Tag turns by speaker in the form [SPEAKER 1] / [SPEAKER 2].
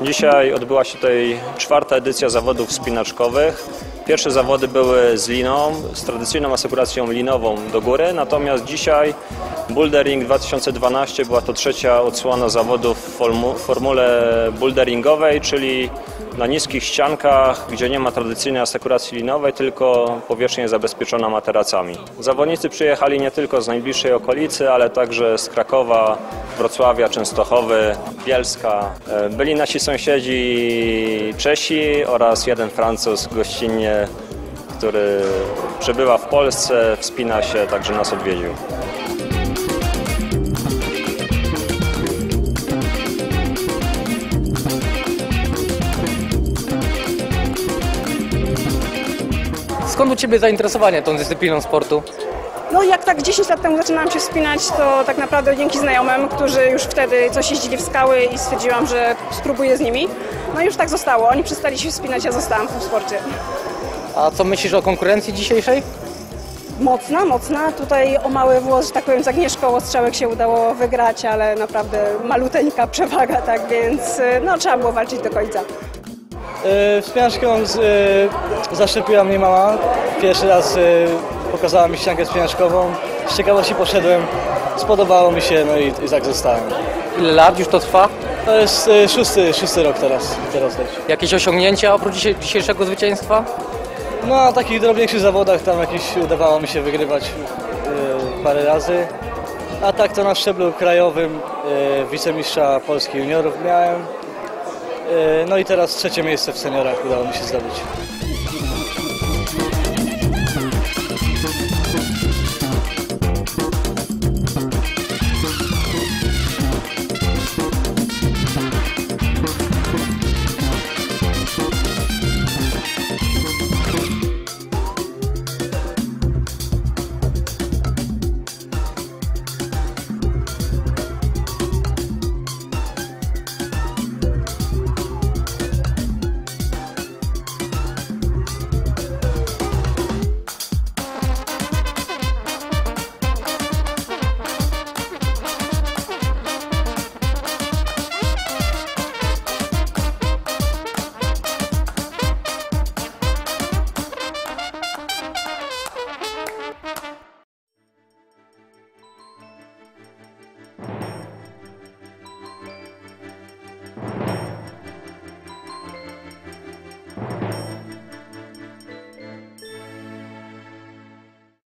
[SPEAKER 1] Dzisiaj odbyła się tutaj 4. edycja zawodów wspinaczkowych. Pierwsze zawody były z liną, z tradycyjną asekuracją linową do góry, natomiast dzisiaj Bouldering 2012 była to 3. odsłona zawodów w formule boulderingowej, czyli na niskich ściankach, gdzie nie ma tradycyjnej asekuracji linowej, tylko powierzchnia jest zabezpieczona materacami. Zawodnicy przyjechali nie tylko z najbliższej okolicy, ale także z Krakowa, Wrocławia, Częstochowy, Bielska. Byli nasi sąsiedzi Czesi oraz jeden Francuz gościnnie, który przebywa w Polsce, wspina się, także nas odwiedził.
[SPEAKER 2] Skąd u Ciebie zainteresowanie tą dyscypliną sportu?
[SPEAKER 3] No jak tak 10 lat temu zaczynałam się wspinać, to tak naprawdę dzięki znajomym, którzy już wtedy coś jeździli w skały i stwierdziłam, że spróbuję z nimi. No i już tak zostało. Oni przestali się wspinać, ja zostałam w tym sporcie.
[SPEAKER 2] A co myślisz o konkurencji dzisiejszej?
[SPEAKER 3] Mocna. Tutaj o mały włos, że tak powiem, z Agnieszką Ostrzałek się udało wygrać, ale naprawdę maluteńka przewaga, tak więc no, trzeba było walczyć do końca.
[SPEAKER 4] Wspinaczką zaszczepiła mnie mama. Pierwszy raz pokazała mi ściankę wspinaczkową. Z ciekawości poszedłem, spodobało mi się, no i tak zostałem.
[SPEAKER 2] Ile lat już to trwa?
[SPEAKER 4] To jest szósty rok teraz leci.
[SPEAKER 2] Jakieś osiągnięcia oprócz dzisiejszego zwycięstwa?
[SPEAKER 4] No na takich drobniejszych zawodach tam jakieś udawało mi się wygrywać parę razy. A tak to na szczeblu krajowym wicemistrza Polski juniorów miałem. No i teraz 3. miejsce w seniorach udało mi się zdobyć.